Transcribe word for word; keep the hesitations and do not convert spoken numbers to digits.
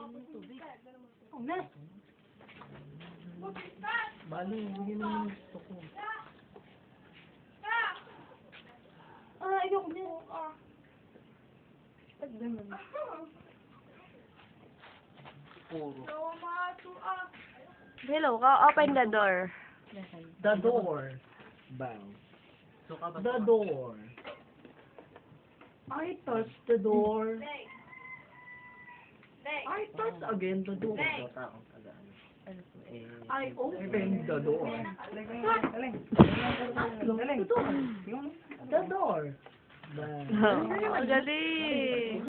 Oh, na. Bali, hindi mo naman gusto ko. Ah, ayoko na. Ah. Puro. Hello, ka open the door. The door. Bang. The door. I touch the door. I touch again the door. I open the door. The door. The door. Bang. Magaling.